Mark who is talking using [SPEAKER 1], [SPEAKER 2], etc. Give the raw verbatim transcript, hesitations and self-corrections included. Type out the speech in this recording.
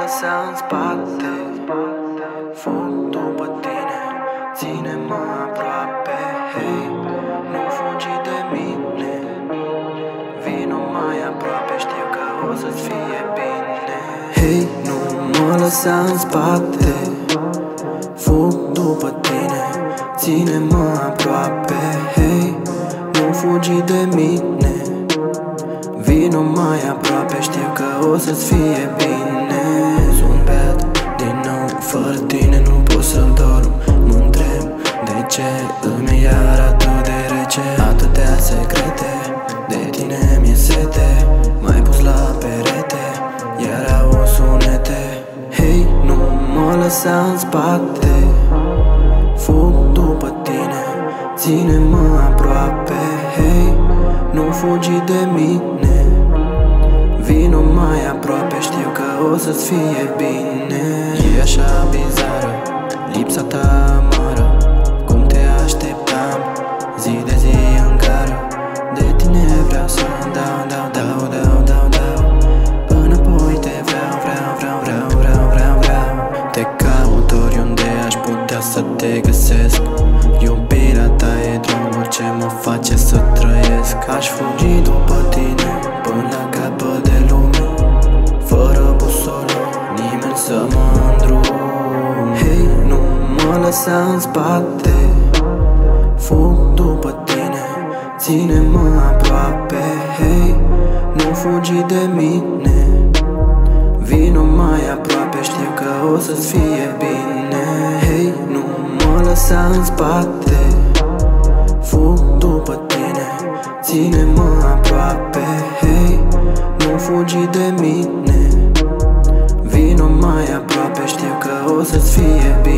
[SPEAKER 1] lăsa în spate. Fug după tine, ține-mă aproape. Hei, nu fugi de mine, vino mai aproape, știu că o să-ți fie bine. Hei, nu mă lăsa în spate. Fug după tine, ține-mă aproape. Hei, nu fugi de mine, vino mai aproape, știu că o să-ți fie bine. Sunt beat din nou, fără tine nu pot să-l dorm. Mă întreb de ce îmi e iar atât de rece. Atâtea secrete, de tine mi-e sete. M-ai pus la perete, iar au sunete. Hei, nu mă lăsa în spate. Fug după tine, ține-mă aproape. Hei, nu fugi de mine, vino mai aproape, știu că o să-ți fie bine. E așa bizară, lipsa ta amară, cum te așteptam zi de zi în gară. De tine vreau să dau, dau, dau, dau, dau, dau. Înapoi te vreau, vreau, vreau, vreau, vreau, vreau, vreau. Te caut oriunde aș putea să te găsesc. Iubirea ta e drumul ce mă face să trăiesc. Aș fugi după tine până la capăt de lume, fără busolă, nimeni să mă îndrum. Hei, nu mă lăsa în spate. Fug după tine, ține-mă aproape. Hei, nu fugi de mine, vino mai aproape, știu că o să-ți fie bine. Hei, nu mă lăsa în spate. Fug după tine, ține-mă aproape. Hei, nu fugi de mine, vino mai aproape, știu că o să-ți fie bine.